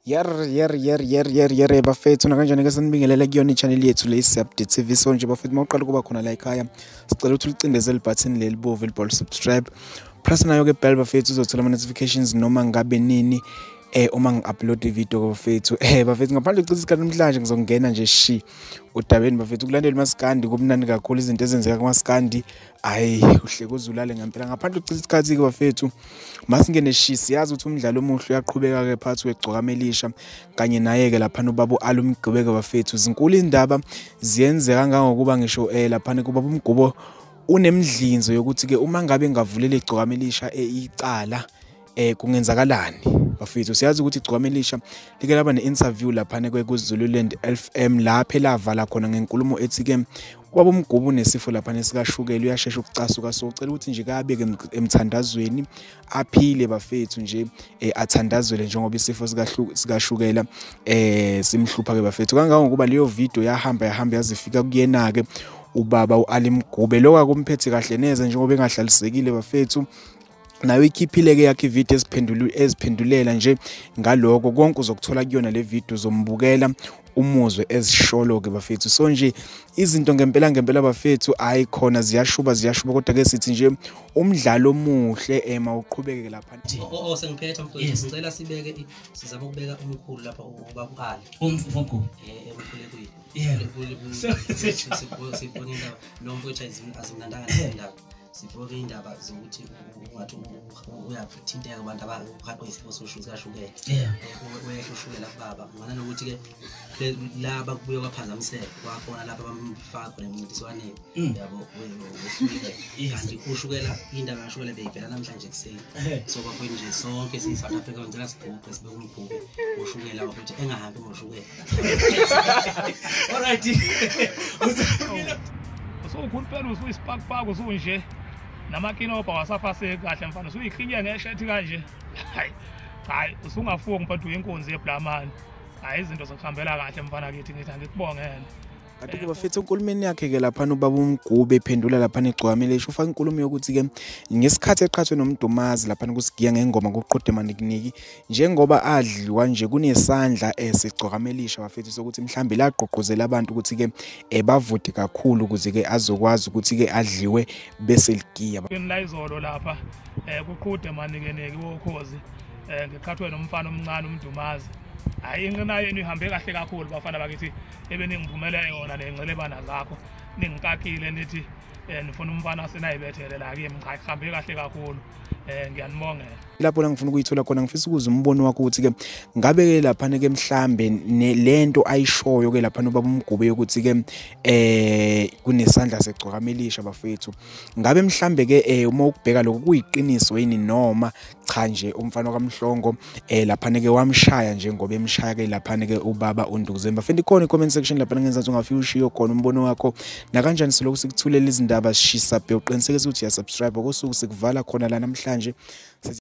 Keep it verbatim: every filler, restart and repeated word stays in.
Yer yer yer yer yer yer bafethu nakanjani ke sanibingelela kuyona i-channel yethu le Update T V. So nje bafethu mawuqala kuba khona la ekhaya sicela ukuthi ulicindezele button leli bovu elibhol subscribe, press nayo ke bell bafethu uzothola ama notifications noma ngabe nini eh uma ngi-upload i-video bafethu. Eh bafethu ngaphandle kucitha isikhathi namhlanje ngizongena nje shi udabeni bafethu kulandela uMaskandi kubunani kakhulu izinto ezenzeka kuMaskandi. Hayi uhle kuzulale ngempela ngaphandle kucitha isikhathi ke bafethu masingene shi siyazi ukuthi umdlalo omuhle uyaqhubeka ke phakathi kweGcokamelisha kanye naye ke lapha ubaba uAlumgqibeke bafethu. Izinkulu indaba ziyenzeka kangangokuba ngisho eh lapha kubaba uMgqubo unemdlinzo yokuthi ke uma ngabe ngavulela iGcokamelisha icala eh kungenzakalani bafethu. Siyazi ukuthi iGcokamelisha like laba ne-interview lapha kweZululand F M lapha elavala khona ngenkulumo ethi ke ubaba uMgqubo unesifo lapha nesikashukela uyashesha ukucasuka. So ucela ukuthi nje kabeke emthandazweni aphile bafethu nje athandazwele njengoba isifo sikashukela eh simhlupha ke bafethu. Kangangokuba leyo video yahamba yahamba yazifika kuyena ke ubaba uAlumgqibeke lokho akumphethe kahle neze njengoba engahlalisekile bafethu. Nayo ikhiphile ke yakhe video eziphendula eziphendulela nje ngaloko konke uzokuthola kuyona le video zombukela umuzwe ezisholo ke bafethu. So nje izinto ngempela ngempela bafethu ayi khona ziyashuba ziyashuba kodwa ke sithi nje umdlalo omuhle ema uqhubeke lapha nje. Oh oh sengiphetha mfowethu ngicela sibeke sizama ukubeka umkhulu lapha ubaba uAli umfugo eh umkhulu kuyi yeah sifuna indaba lo mfowethu azimnandanga indaba sifuna indaba zokuthi wathi uyathinteka abantu abaqhaqha isifo soshukela yeah uyashushukela kubaba ngana nokuthi ke laba kubuye kwaphazamiseka kwakhona lapha bamfaka khona emncintiswaneni yabo kanti ushukela indaba yashukela beyivela namhlanje kuseni. So kwakuyi nje sonke si South Africa ngicela sibhubhe sibe umkhulu ushukela ukuthi engahambi ngoshukela. All right so ukhulupela usuyisipakpaka usunje namakinopa wasafase kahle mfana usuyikhinya ngeshethi kanje. Hayi hayi usungafuki mfana uyinkunzi yeblamani. Hayi izinto zokuhambela kahle mfana kithi ngithi angikubongela. Kanti ke bafethu enkulumeni yakhe ke lapha ubaba uMgqubo ephendula lapha eGcokamelisha ufaka inkulumo yokuthi ke ngesikhathi eqhathwe noMdumazi lapha kusigiya ngengoma kuqhude manikiniki njengoba adliwa nje kunesandla eseGcokamelisha bafethu sokuthi mhlambe laqoqozela abantu ukuthi ke ebavute kakhulu ukuze ke azokwazi ukuthi ke adliwe bese ligiya la izolo lapha eh kuqhude manikiniki wokhozi eh ngeqhathwe nomfana omncane uMdumazi. Hayi ingena yenu ihambe kahle kakhulu bafana bakithi ebeningivumela yona lencelebana zakho ningikakile nithi nifuna umfana senayibethele la ke mchahambe kahle kakhulu eh ngiyanibongela. Lapho la ngifuna ukuyithola khona ngifisa ukuza umbono wakho ukuthi ke ngabe ke lapha ke mhlambe lento ayishoyo ke lapha ubaba uMgqubo yokuthi ke eh kunesandla seGcokamelisha bafethu ngabe mhlambe ke uma ukubheka lokho kuyiqiniso yini noma cha nje umfana kaMhlongo eh lapha ke wamshaya nje ngoba emshaya ke lapha ke ubaba uNdukuzemba. Bafendi khona i-comment section lapha ngenzansi ungafika ushiyo khona umbono wakho nakanjani silokhu sikuthulela izindaba sishisa bhe uqinisekisa ukuthi ya subscribe ngosuku sikuvala khona la namhlanje.